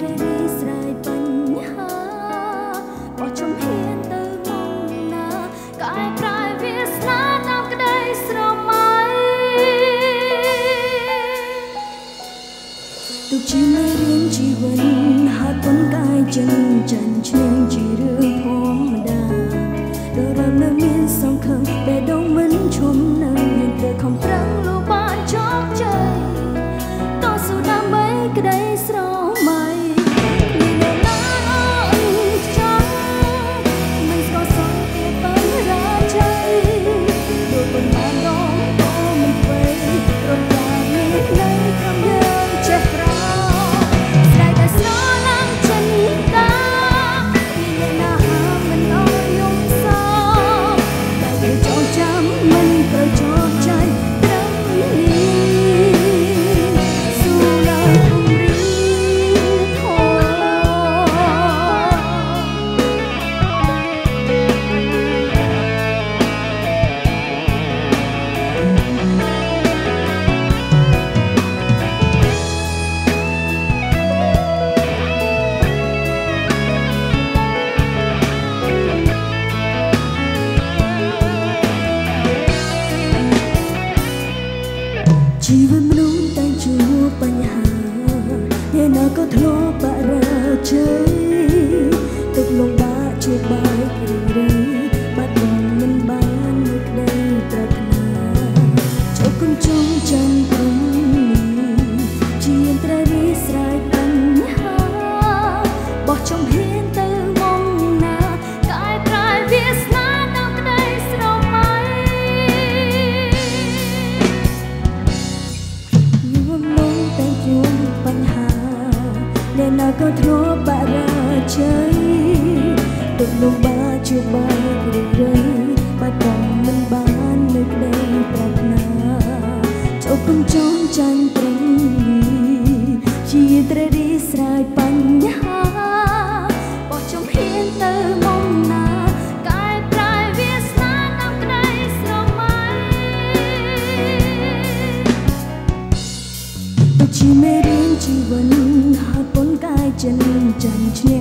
ត្រីរីស្រ័យបញ្ហាបោះចំហៀនទៅមុខណាកែប្រែវាសនាតាមក្តីស្រមៃទុកជាមេរៀនជីវិតហើយប៉ុនកាយចិនចាញ់ឈ្នះជារឿងធម្មតាដល់រំនៅមានសង្ឃឹមបេះដូងមិនឈុំនៅមានតែខំប្រឹងលោកបានជោគជ័យតស៊ូដើម្បីក្តីស្រមៃមានអ្នកណាអើយចាំមិនស្គាល់សោះទៀតបញ្ហាใจដូចប៉ុន្មានដងក៏មិនធ្វេររំខានមាននៅត្រឹមយើងចេះក្រោស្ដាយតែស្រឡាញ់ចិនតាមានអ្នកណាហាមិនអើយយំសោតែយើងចងចាំមិនត្រូវចោលចៃត្រឹមនេះស៊ូឡើងគំរីធម៌ជីវិតមនុស្សតែជួបបញ្ហាអ្នកណាក៏ធ្លាប់បរាជ័យទឹកលំបាកជួបបែករឿយបាត់បង់មិនបាននៅក្តីប្រាថ្នាចូលគុំចងចាញ់ព្រមនេះជាត្រូវរីស្រ័យបញ្ហាបោះចំហៀនទៅមុខណាកែប្រែវាសនាតាមក្តីស្រមៃតែជួបបញ្ហាអ្នកណាក៏ធ្លាប់បរាជ័យទុកលំបាកជួបបែករឿយបាត់បង់មិនបាននៅក្តីប្រាថ្នាចូលគុំចងចាញ់ព្រមនេះជាត្រូវរីស្រ័យបញ្ហាបោះចំហៀនទៅមុខណាកែប្រែវាសនាតាមក្តីស្រមៃជាមេរៀនជីវិតហើយប៉ុនកាយចិនចាញ់ឈ្នះ